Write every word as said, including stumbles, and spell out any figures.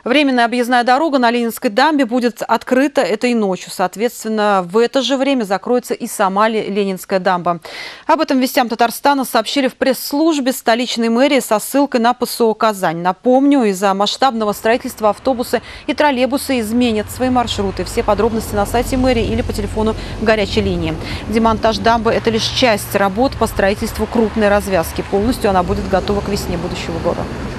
Временная объездная дорога на Ленинской дамбе будет открыта этой ночью. Соответственно, в это же время закроется и сама Ленинская дамба. Об этом «Вестям Татарстана» сообщили в пресс-службе столичной мэрии со ссылкой на ПСО «Казань». Напомню, из-за масштабного строительства автобусы и троллейбусы изменят свои маршруты. Все подробности на сайте мэрии или по телефону горячей линии. Демонтаж дамбы – это лишь часть работ по строительству крупной развязки. Полностью она будет готова к весне будущего года.